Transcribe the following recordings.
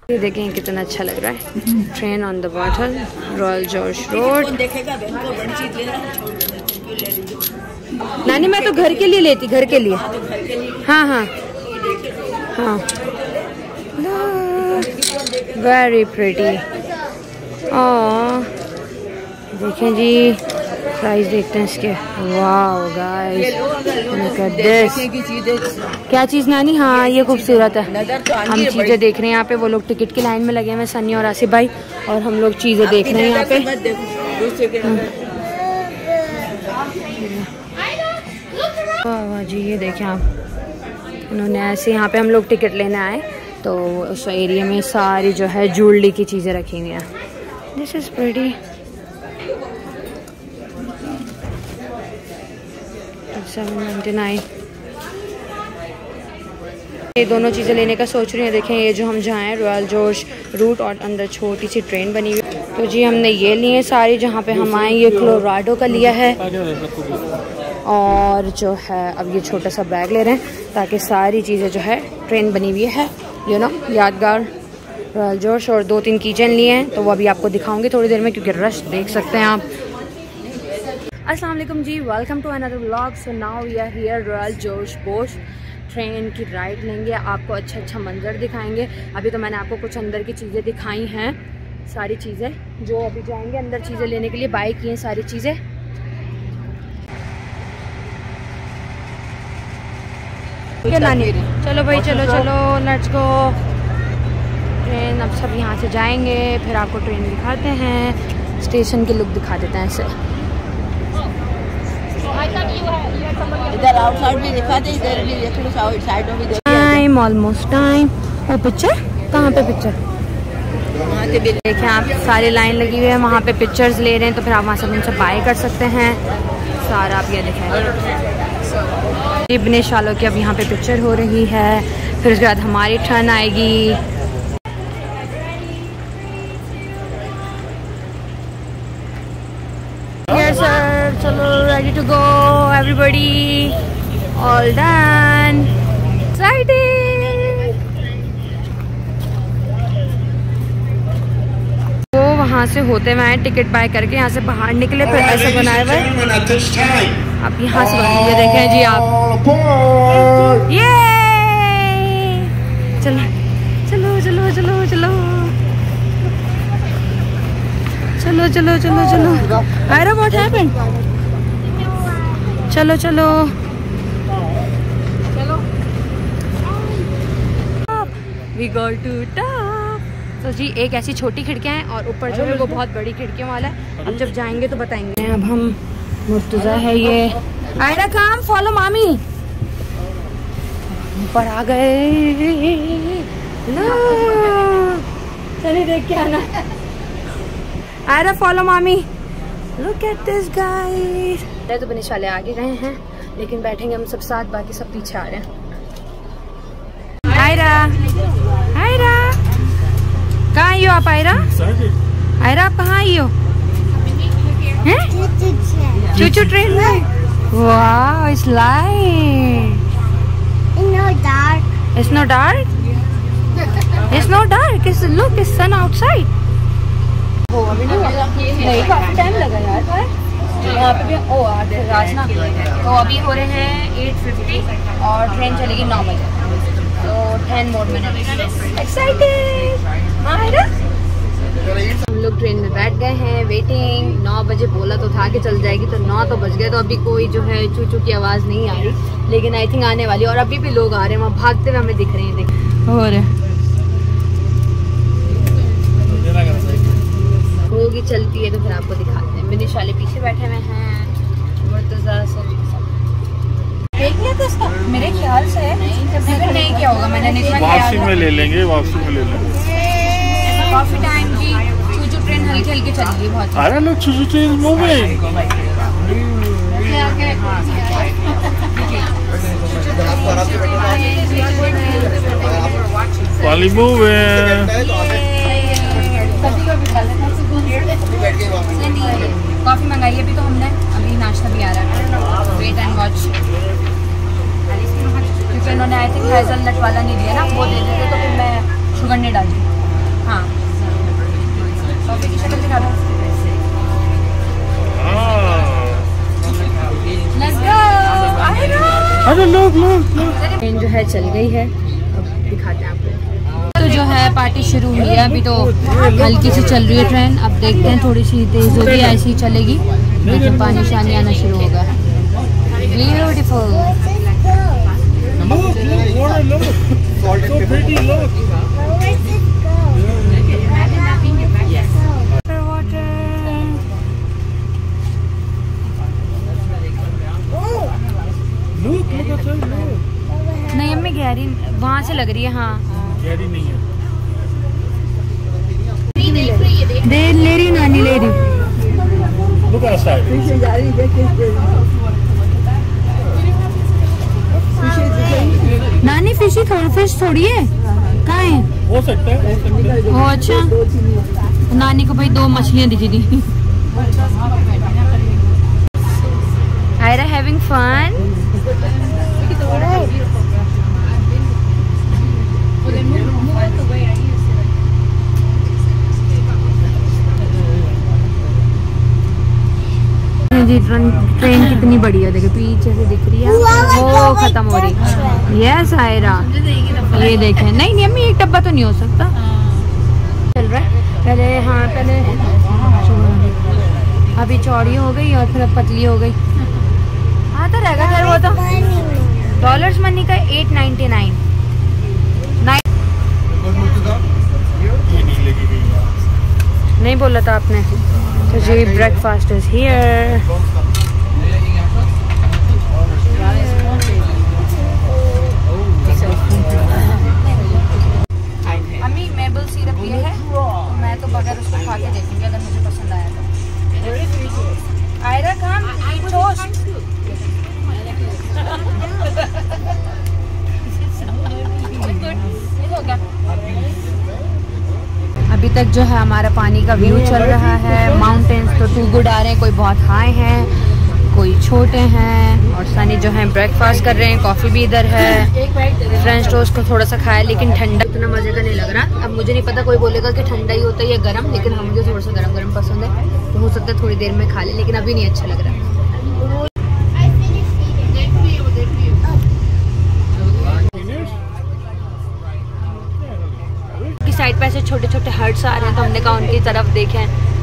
ये देखें कितना अच्छा लग रहा है। Train on the water, royal George road. नानी मैं तो घर के लिए लेती, घर के लिए। हाँ हाँ हाँ, वेरी प्रिटी। देखें जी, प्राइस देखते हैं इसके। Wow guys, look at this. क्या चीज़ नानी? हाँ ये खूबसूरत है। हम चीज़ें देख रहे हैं यहाँ पे। वो लोग टिकट की लाइन में लगे हैं, सन्नी और आसिफ भाई, और हम लोग चीज़ें देख रहे हैं यहाँ पे। वाह जी, ये देखें आप, उन्होंने ऐसे यहाँ पे हम लोग टिकट लेने आए तो उस एरिया में सारी जो है ज्वेलरी की चीज़ें रखी हुई हैं। This is pretty. 799। ये दोनों चीज़ें लेने का सोच रही हैं। देखें ये जो हम जहाँ हैं रॉयल जॉर्ज रूट, और अंदर छोटी सी ट्रेन बनी हुई है। तो जी हमने ये लिए सारी, जहाँ पे हम आए ये कोलोराडो का लिया है, और जो है अब ये छोटा सा बैग ले रहे हैं ताकि सारी चीज़ें जो है ट्रेन बनी हुई है, यू नो, यादगार रॉयल जॉर्ज। और 2-3 कीचेन लिए हैं, तो वो अभी आपको दिखाऊंगी थोड़ी देर में, क्योंकि रश देख सकते हैं आप। अस्सलाम वालेकुम जी, welcome to another vlog. So now we are here royal George Bosch. Train की राइड लेंगे, आपको अच्छा अच्छा मंजर दिखाएंगे। अभी तो मैंने आपको कुछ अंदर की चीज़ें दिखाई हैं, सारी चीज़ें जो अभी जाएंगे अंदर चीज़ें लेने के लिए, बाय की हैं सारी चीज़ें। नानी चलो भाई, चलो चलो, लेट्स गो। ट्रेन, अब सब यहाँ से जाएंगे, फिर आपको ट्रेन दिखाते हैं, स्टेशन की लुक दिखा देते हैं ऐसे। इधर आउटसाइड में दिखा दे, इधर भी देख लो, साइड में भी। Time almost time. वो पिक्चर कहाँ पे? पिक्चर देखें आप, सारी लाइन लगी हुई है, वहाँ पे पिक्चर्स ले रहे हैं, तो फिर आप वहाँ से उनसे बाय कर सकते हैं सारा। आप ये देखें इब्ने शालो की अब यहाँ पे पिक्चर हो रही है, फिर उसके बाद हमारी टर्न आएगी। यस सर, चलो ready to go everybody, all done, excited. वो वहाँ से होते हुए टिकट बाय करके यहाँ से बाहर निकले, फिर ऐसे बनाए हुए। अब यहाँ से ये देखें जी आप, ये चलो चलो चलो चलो चलो चलो चलो चलो चलो। Ayra what happened? चलो चलो चलो, वी गो टू टॉप। तो जी एक ऐसी छोटी खिड़कियाँ हैं, और ऊपर जो है वो बहुत बड़ी खिड़कियों वाला है। अब जब जाएंगे तो बताएंगे। अब हम मुर्तज़ा है ये। आयरा काम, फॉलो मामी। ऊपर आ गए, चलिए देख के आना। आयरा फॉलो मामी, लुक एट दिस गाइस। तो बनिश वाले आगे गए हैं, लेकिन बैठेंगे हम सब साथ, बाकी सब पीछे आ रहे हैं। आयरा, आयरा कहाँ आई हो आप? आयरा, आयरा आप कहाँ आई हो? चूचू ट्रेन में। Wow, it's light. It's not dark. It's not dark? It's not dark. It's, look, it's sun outside. वो अभी नहीं, काफी टाइम लगा यार। यहाँ पे भी ओ राजना। तो अभी हो रहे हैं 8:50 और ट्रेन चलेगी 9 बजे, तो 10 more minutes. Excited. हम लोग ट्रेन में बैठ गए हैं, वेटिंग। 9 बजे बोला तो था कि चल जाएगी, तो 9 तो बज गए। तो अभी कोई जो है चूचू की आवाज़ नहीं आ रही, लेकिन आई थिंक आने वाली। और अभी भी लोग आ रहे हैं, वहाँ भागते हुए हमें दिख रहे हैं। देख और होगी चलती है तो फिर आपको दिखाते हैं। बिनिश वाले पीछे बैठे हुए हैं, मुर्तज़ा सब देख लिया था इसका, मेरे ख्याल से नहीं किया होगा मैंने। वापसी में ले लेंगे, वापसी में ले लेंगे। काफी टाइम की चूचू ट्रेन हल्की हल्की चल रही है बहुत। अरे लोग चूचू ट्रेन मूविंग। वाली मूविंग। कॉफी मंगाई है अभी तो हमने, अभी नाश्ता भी आ रहा है। वेट एंड वॉच, क्योंकि उन्होंने आई थिंक हेज़लनट वाला नहीं दिया ना, वो दे देते तो फिर मैं शुगर नहीं डालती। है चल गई है। अब दिखाते हैं आपको। तो जो है पार्टी शुरू हुई है, अभी तो हल्की सी चल रही है ट्रेन। अब देखते हैं थोड़ी सी तेज होगी, ऐसी ही चलेगी। देखिए पानी शानी आना शुरू होगा। ब्यूटीफुल। नहीं अम्मी गहरी वहाँ से लग रही है। हाँ गहरी नहीं है। दे ले रही नानी ले रही। Look outside. नानी फिश थोड़ी है। कहाँ है? हो सकता है। ओ अच्छा, नानी को भाई 2 मछलियाँ दीजिए दी। Ayra having fun. जी ट्रेन कितनी बड़ी है, देखिए पीछे से दिख रही है, वो खत्म हो रही। यस आयरा ये देखें। नहीं अम्मी एक डब्बा तो नहीं हो सकता। चल रहा है पहले। हाँ पहले अभी चौड़ी हो गई और फिर अब पतली हो गई। हाँ तो रहेगा सर वो तो डॉलर्स मनी का 8.99। नहीं बोला था आपने। तो जी ब्रेकफास्ट इज हियर। अम्मी मेबल सिरप ये है, तो मैं तो बगैर उसको खा के देखूंगी अगर मुझे पसंद आया तो। आयरा काम अभी तक जो है हमारा पानी का व्यू चल रहा है। माउंटेन्स तो टू गुड आ रहे हैं, कोई बहुत हाई हैं, कोई छोटे हैं। और सनी जो है ब्रेकफास्ट कर रहे हैं। कॉफ़ी भी इधर है। फ्रेंच टोस्ट को थोड़ा सा खाया, लेकिन ठंडा इतना मज़े का नहीं लग रहा। अब मुझे नहीं पता, कोई बोलेगा कि ठंडा ही होता है या गर्म, लेकिन हम मुझे थोड़ा सा गर्म गर्म पसंद है, तो हो सकता है थोड़ी देर में खा ले, लेकिन अभी नहीं अच्छा लग रहा। साइड पे ऐसे छोटे छोटे हट्स आ रहे हैं, तो हमने कहा उनकी तरफ देखें।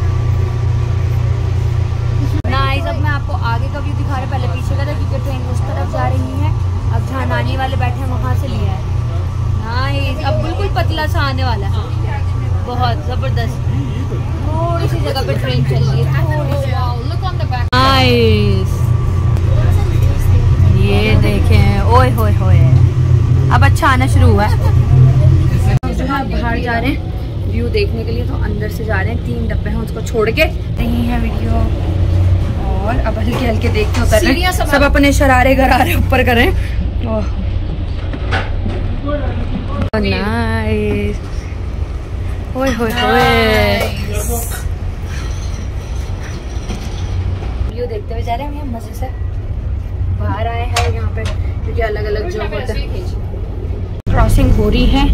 नाइस। अब मैं आपको आगे का व्यू दिखा रहा, पहले पीछे का था क्योंकि ट्रेन उस तरफ जा रही है। अब जहाँ नानी वाले बैठे हैं वहाँ से लिया है। नाइस। अब बिल्कुल पतला सा आने वाला है, बहुत ज़बरदस्त। थोड़ी सी जगह पे ट्रेन चल रही है। नाइस। ये देखें, ओए होए होए, अब अच्छा आना शुरू हुआ है। बाहर जा रहे हैं व्यू देखने के लिए, तो अंदर से जा रहे हैं। 3 डब्बे हैं, उसको छोड़ के नहीं है वीडियो। और अब हल्के हल्के देख के उतर रहे हैं। सब अपने शरारे गरारे ऊपर करें। नाइस। ओए होए होए। व्यू देखते हुए जा रहे हैं मजे से। बाहर आए हैं यहाँ पे क्योंकि अलग अलग जो होता है। क्रॉसिंग हो रही है।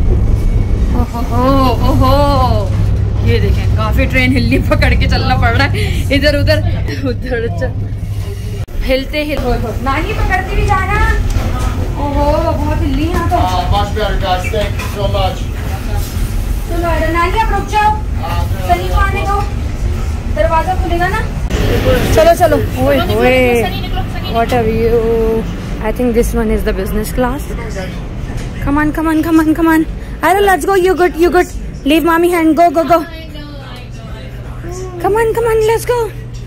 ओहो ये देखें, काफी ट्रेन हिलनी पकड़ के चलना पड़ रहा है। इधर उधर हिलते नानी पकड़ती भी जाना। ओहो बहुत हिलनी है तो। चलो नानी आप रुक जाओ, सनी को आने दो, दरवाजा खुलेगा ना। चलो चलो। ओए ओए what a view. I think this one is the business class. Come on, come on, come on, come on. Ira, let's go. You good, you good. Leave mommy hand. Go, go, go. Come on, come on, let's go.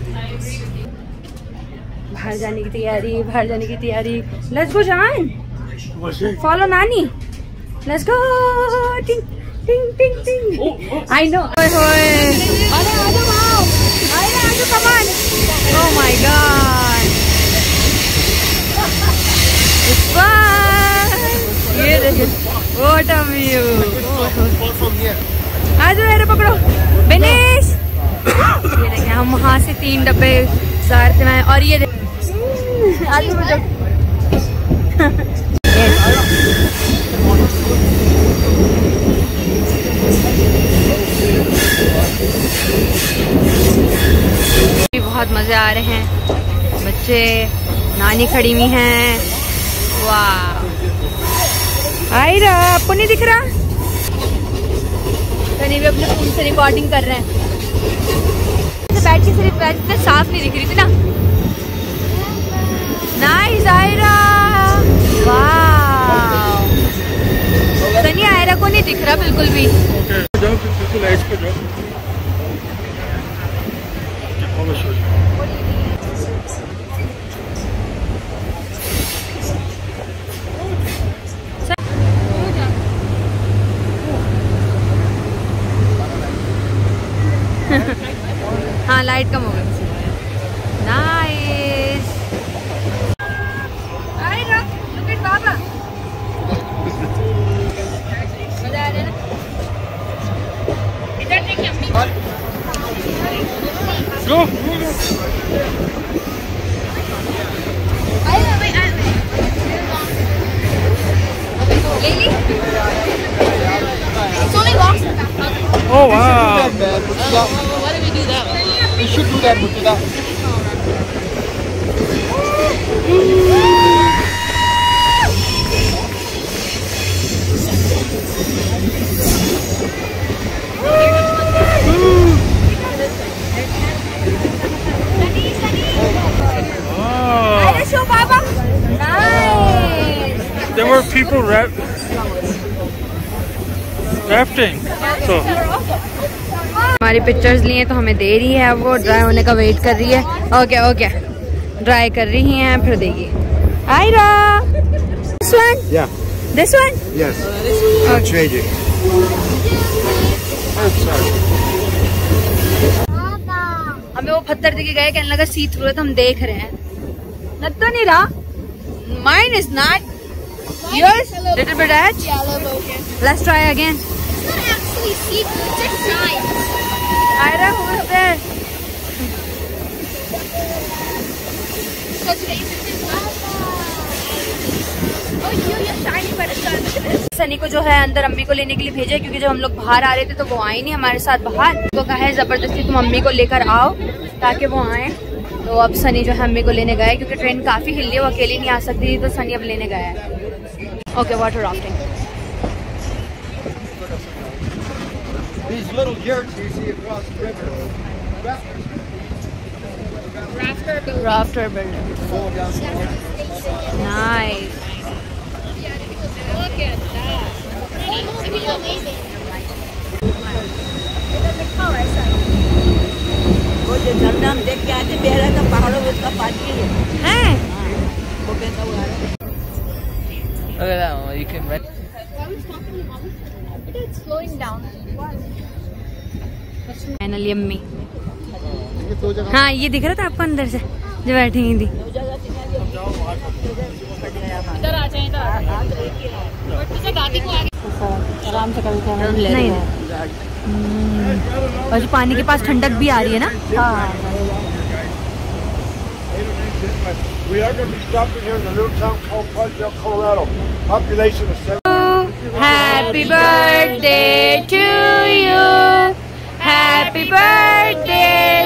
बाहर जाने की तैयारी, बाहर जाने की तैयारी। Let's go, John. Follow Nani. Let's go. Ting, ting, ting, ting. I know. Hoy, hoy. Ira, come on. Oh my God. It's fun. ये देखिए, what a view. आज मेरे पकड़ो बिनेश। ये देखिए हम वहाँ से 3 डब्बे सारते हैं। और ये आज बहुत मजे आ रहे हैं। बच्चे, नानी खड़ी हुई हैं। वाह आयरा आपको नहीं दिख रहा? सनी भी अपने फोन से रिकॉर्डिंग कर रहे हैं। बैठ के सिर्फ बैठ इतना साफ नहीं दिख रही थी ना। नाइस आयरा, वाह। सनी आयरा को नहीं दिख रहा बिल्कुल भी। जाओ बिल्कुल ऐश पे जाओ। हाँ लाइट कम हो गई। नाइस। आयरा लुक एट बाबा। मजा आ रहा है ना? इधर देखिए अम्मी। Go. ले ली? Oh wow. Why did we do that? We should do that, Mutida. Show Baba. Nice. There were people rafting. So हमारी पिक्चर्स लिए तो हमें दे रही है, वो ड्राई होने का वेट कर रही है। ओके ओके, ड्राई कर रही हैं फिर देगी। Ayra, this one? Yeah. This one? Yes. Okay. Changing. हमें वो पत्थर दिखे गए, कहने लगा सी थ्रू है तो हम देख रहे हैं। लग तो नहीं रहा। Mine is not. Yours? Little bit edge? Yeah, a little bit, okay. Let's try again. It's not actually see-through, it's just shine. Ira, who is there? So today's is oh, you're shiny by the sun. Sunny को जो है अंदर अम्मी को लेने के लिए भेजा, क्योंकि जब हम लोग बाहर आ रहे थे तो वो आई नहीं हमारे साथ बाहर। तो कहा है जबरदस्ती तुम अम्मी को लेकर आओ ताकि वो आए। तो अब सनी जो है अम्मी को लेने गया, क्योंकि ट्रेन काफी हिल रही है, वो अकेली नहीं आ सकती थी, तो सनी अब लेने गया है। Okay, water rafting. These little jerks you see across the river. Rafter builder. Nice. Look at that. That must be amazing. वो जो झरना हम देख के आते बह रहा था पहाड़ों में, उसका पानी है? वो कैसा हुआ है? Look at that one. You can rent. It's slowing down. Finally अम्मी। हाँ, ये दिख रहा था आपको अंदर से जो बैठी हुई थी। इधर आ जाए, इधर आराम से कभी नहीं और जो पानी के पास ठंडक भी आ रही है ना। We are going to be stopping here in a little town called Pudgeville, Colorado. Population of 7. Happy birthday to you. Happy birthday.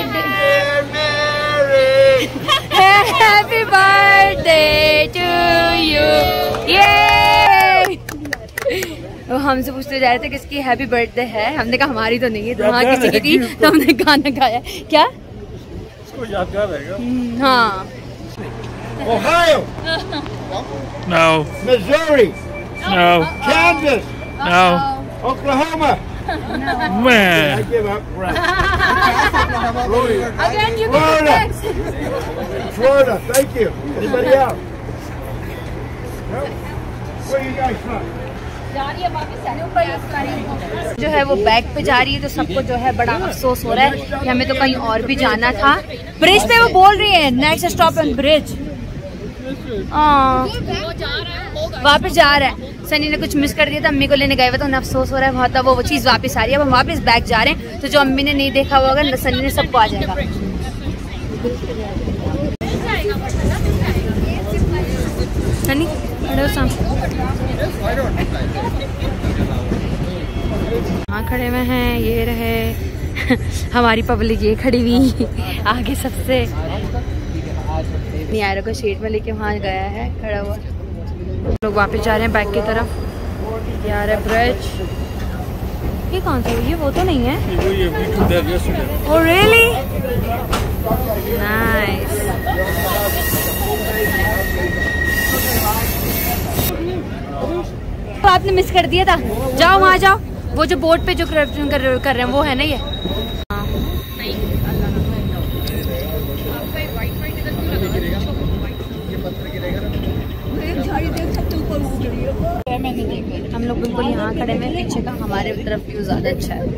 Happy birthday to you. Yay! वो हमसे पूछते जा रहे थे किसकी हैप्पी बर्थडे है। हमने कहा हमारी तो नहीं है, तो हाँ किसी की थी, तो हमने गाना गाया। क्या? इसको यादगार रहेगा। हाँ। Ohio, No. Missouri, No. Kansas, No. Oklahoma. I Man. give up. Again, you Florida. Florida. Thank you. Anybody else? No? Where you guys from? जो है वो बैग पे जा रही है, तो सबको जो है बड़ा अफसोस हो रहा है कि हमें तो कहीं और भी जाना था। ब्रिज पे वो बोल रही है नेक्स्ट स्टॉप ऑन ब्रिज। वापस जा रहा है। सनी ने कुछ मिस कर दिया था, अम्मी को लेने गए हुए तो उन्हें अफसोस हो रहा है बहुत। वो चीज वापस आ रही है, अब हम वापस बैग जा रहे हैं। तो जो अम्मी ने नहीं देखा होगा सनी ने सबको आ जाएगा। सनी हाँ खड़े हुए हैं, ये रहे हमारी पब्लिक, ये खड़ी हुई आगे सबसे। नियारा को शीट में लेके वहाँ गया है खड़ा हुआ। लोग वापस जा रहे हैं बैग की तरफ। यार है ब्रिज। ये कौन सी? ये वो तो नहीं है। Oh really? नाइस। तो आपने मिस कर दिया था। जाओ वहाँ जाओ, वो जो बोट पे जो कर रहे हैं वो है ना ये। हम लोग बिल्कुल यहाँ खड़े हैं, पीछे का हमारे तरफ व्यू ज्यादा अच्छा है।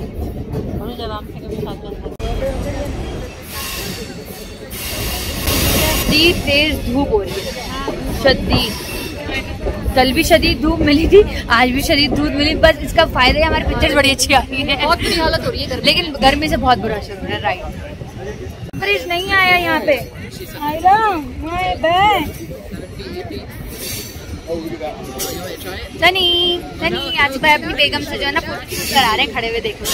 शदीद तेज धूप हो रही है, शदीद। कल भी शदीद धूप मिली थी, आज भी शदीद धूप मिली। बस इसका फायदा है हमारी पिक्चर्स बड़ी अच्छी आ रही है। बहुत बुरी हालत हो रही है, लेकिन गर्मी से बहुत बुरा असर हो रहा है। राइट, फ्रिज नहीं आया यहाँ पे। सनी सनी आज भाई अपनी बेगम से जो है ना फोटो करा रहे हैं खड़े हुए। देखो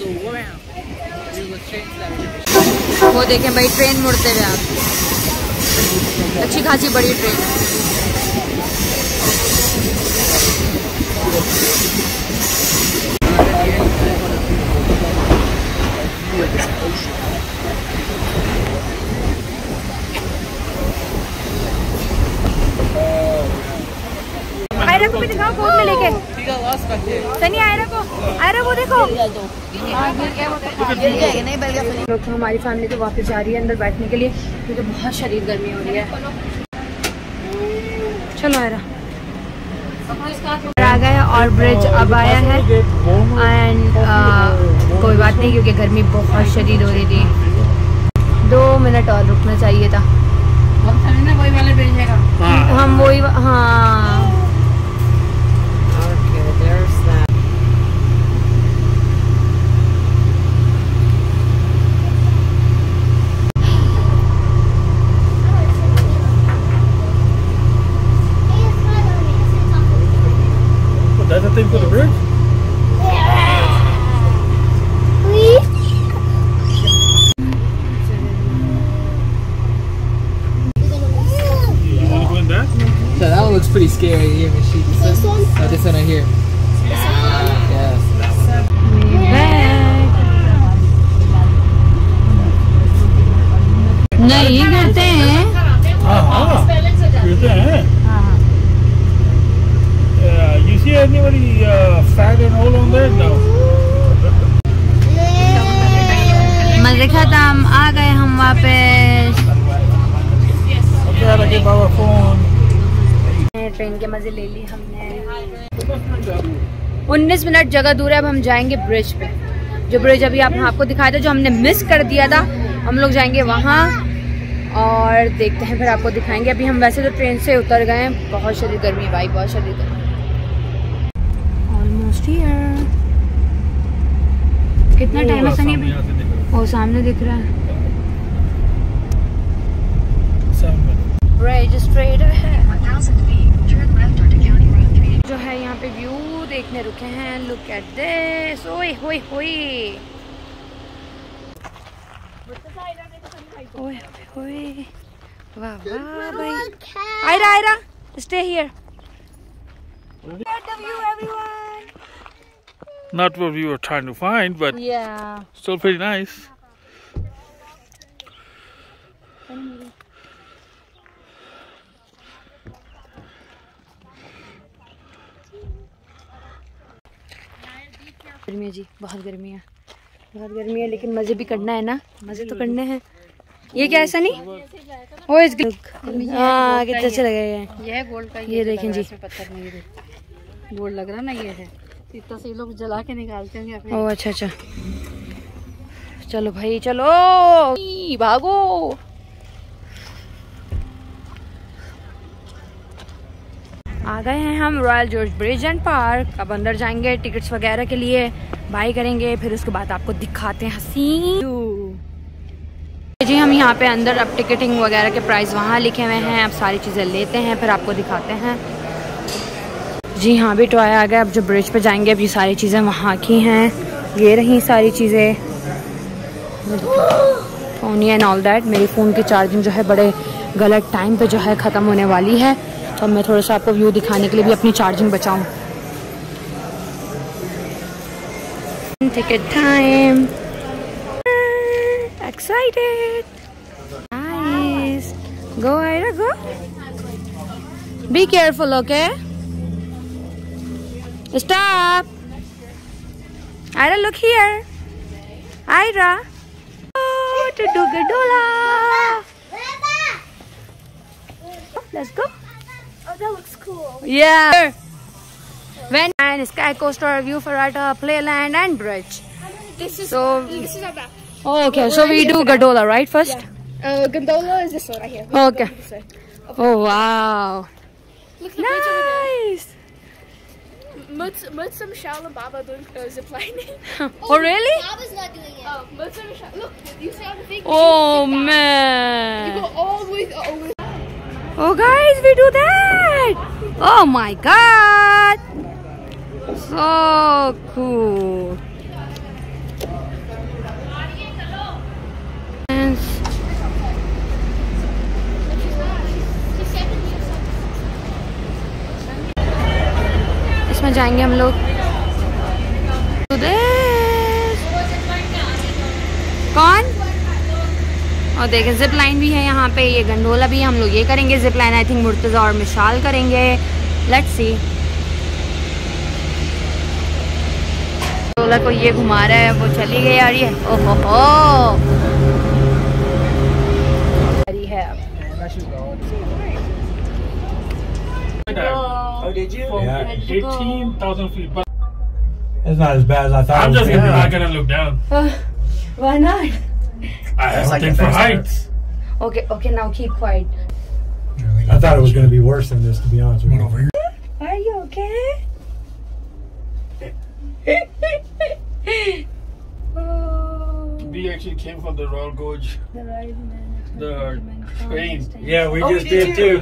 वो देखें भाई, ट्रेन मुड़ते हुए। आप अच्छी खासी बड़ी ट्रेन है। आयरा को भी दिखाओ गोद में लेके। सनी आयरा को देखो। लोग तो हमारी फैमिली तो वापस जा रही है अंदर बैठने के लिए, क्योंकि बहुत शदीद गर्मी हो रही है। चलो आयरा आ गया और ब्रिज अब आया है। एंड कोई बात नहीं, क्योंकि गर्मी बहुत शदीद हो रही थी। 2 मिनट और रुकना चाहिए था। वही वाले ब्रिज है हम वही। हाँ That's the thing for the bridge? So that one looks pretty scary here, Michelle. This one? Oh, this one right here. Yes. नहीं करते हैं। गिरते हैं। You see anybody fat and old on there? No. मजे खत्म, आ गए हम वापस। ट्रेन के मजे ले ली हमने। 19 मिनट जगह दूर है। अब हम जाएंगे ब्रिज पे, जो ब्रिज अभी आपको दिखाया था, जो हमने मिस कर दिया था। हम लोग जाएंगे वहाँ और देखते हैं, फिर आपको दिखाएंगे। अभी हम वैसे तो ट्रेन से उतर गए हैं। बहुत शदीद गर्मी है भाई, बहुत शदीद गर्मी। Almost here. कितना टाइम है सनी? वो सामने दिख रहा है ब्रिज स्ट्रेट है। जो है यहाँ पे व्यू देखने रुके हैं। Look at this. ओए होए होए ओए होए, वाह वाह भाई। Aira stay here. Not what we were trying to find, but yeah, still pretty nice. गर्मी है जी, बहुत गर्मी है, बहुत गर्मी है। लेकिन मजे भी करना है ना, मजे तो करने हैं। ये क्या ऐसा नहीं वो इस हाँ कितना अच्छा लगा। ये है गोल्ड का। ये देखें जी, पत्थर नहीं गोल्ड लग रहा ना। ये है इतना से लोग जला के निकालते होंगे। ओह अच्छा अच्छा, चलो भाई चलो भागो। आ गए हैं हम Royal Gorge Bridge and Park. अब अंदर जाएंगे टिकट्स वगैरह के लिए, बाय करेंगे, फिर उसके बाद आपको दिखाते हैं हसीन जी। हम यहाँ पे अंदर अब टिकटिंग वगैरह के प्राइस वहाँ लिखे हुए हैं। अब सारी चीज़ें लेते हैं, फिर आपको दिखाते हैं जी। हाँ भी टॉय आ गया। अब जो ब्रिज पे जाएंगे, अब ये सारी चीज़ें वहाँ की हैं। ये रही सारी चीज़ें, फ़ोन एंड ऑल दैट। मेरी फ़ोन की चार्जिंग जो है बड़े गलत टाइम पे जो है ख़त्म होने वाली है, तो मैं थोड़ा सा आपको व्यू दिखाने के लिए भी अपनी चार्जिंग बचाऊँ। Ticket time. Excited. Nice. Go, Ira, go. Be careful, okay? Stop. Ira, look here. Ira. Oh, to do gondola. Let's go. Oh, that looks cool. Yeah. When and Sky Coaster, View Ferrata, Playland and Bridge. This is So, this is our back. oh, okay. So we do gondola, right? First. Gondola is this one right here. Okay. This way. Oh wow. Look at the bridge over Nice. there. Mutsum Shaolin Baba doing zip lining. Oh really? Baba's not doing it. Oh, Mutsum Shaolin. Look, you see how the thing? Oh You man. go all the way over. Oh guys, we do that. Oh my god. So cool. इसमें जाएंगे हम लोग। कौन? और देखें zip line भी है यहाँ पे, ये गंडोला भी है। हम लोग ये करेंगे zip line, I think Murtaza और मिशाल करेंगे। Let's see. गंडोला को ये घुमा रहा है, वो चली गई यार ये। ओहो हो है अब। Oh, did you? Yeah. 18,000 feet. But It's not as bad as I thought. I'm it was just gonna be. not gonna look down. Why not? I have like something a for fence heights. Okay, okay, now keep quiet. I thought it was going to be worse than this, to be honest with you. Are you okay? Oh, We actually came from the Royal Gorge. the right man. The train. Yeah, we just did too.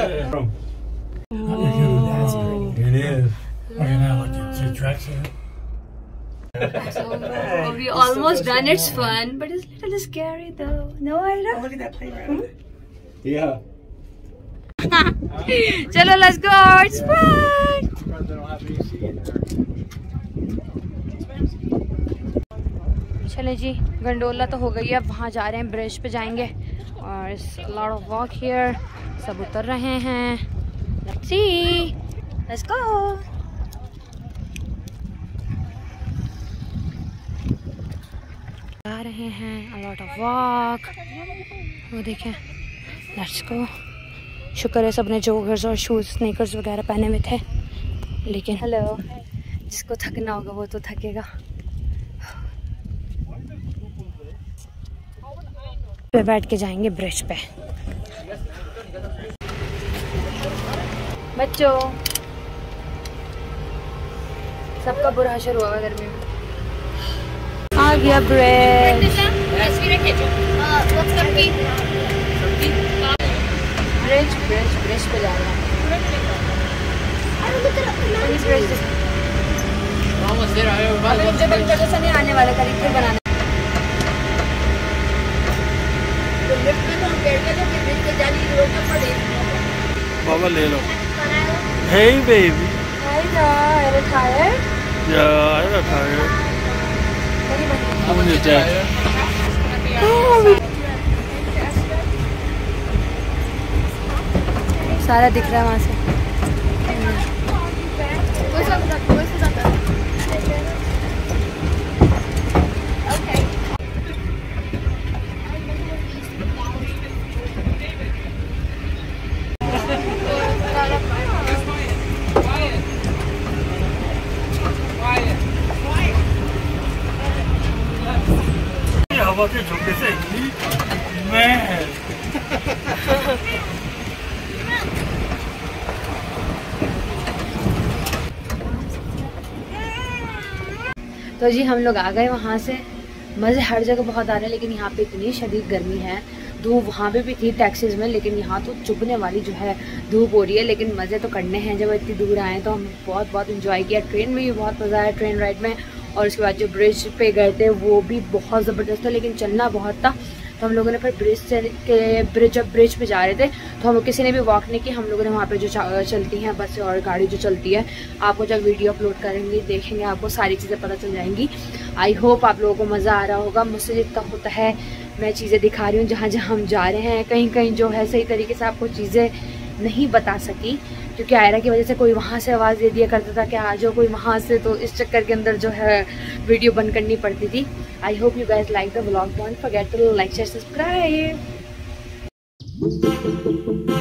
It is. Okay, now look at the tracks here. Oh, we almost done. It's fun, but it's a little scary though. No, Ira? Look at that playground. Yeah. Chalo, let's go. It's fun. चले जी, gondola तो हो गई है। अब वहाँ जा रहे हैं, ब्रिज पे जाएंगे और लॉट ऑफ वॉक हियर। सब उतर रहे हैं। Let's see, let's go. जा रहे हैं, लॉट ऑफ वॉक। वो देखें, लेट्स गो। शुक्र है सबने जोगर्स और शूज स्नीकर्स वगैरह पहने हुए थे। लेकिन हेलो, जिसको थकना होगा वो तो थकेगा। पे बैठ के जाएंगे ब्रिज पे। बच्चों, सबका बुरा असर हुआ है गर्मी में। आ गया ब्रिज। ब्रिज ब्रिज ब्रिज पे जा रहा है। जैसा नहीं आने वाला, करीब फिर बनाना। Baba, ले लो. Hey, baby. Hi, are you tired? Yeah, I'm not tired. I'm on your deck. सारा दिख रहा है वहाँ से। हवा के झोंके से मैं तो जी हम लोग आ गए वहाँ से। मज़े हर जगह बहुत आ रहे हैं, लेकिन यहाँ पे इतनी शदीद गर्मी है। धूप वहाँ पे भी थी टैक्सीज में, लेकिन यहाँ तो चुभने वाली जो है धूप हो रही है। लेकिन मज़े तो करने हैं, जब इतनी दूर आए तो हम बहुत इंजॉय किया। ट्रेन में भी बहुत मज़ा आया, ट्रेन राइड में। और उसके बाद जो ब्रिज पे गए थे वो भी बहुत ज़बरदस्त था, लेकिन चलना बहुत था। तो हम लोगों ने फिर ब्रिज पे जा रहे थे, तो हम किसी ने भी वॉक नहीं की। हम लोगों ने वहाँ पे जो चलती हैं बस और गाड़ी जो चलती है, आपको जब वीडियो अपलोड करेंगे देखेंगे आपको सारी चीज़ें पता चल जाएंगी। आई होप आप लोगों को मज़ा आ रहा होगा। मुझसे जितना होता है मैं चीज़ें दिखा रही हूँ जहाँ जहाँ हम जा रहे हैं। कहीं कहीं जो है सही तरीके से आपको चीज़ें नहीं बता सकी, क्योंकि आयरा की वजह से कोई वहाँ से आवाज़ दे दिया करता था कि आ जाओ कोई वहाँ से, तो इस चक्कर के अंदर जो है वीडियो बंद करनी पड़ती थी। I hope you guys like the vlog, don't forget to like share subscribe.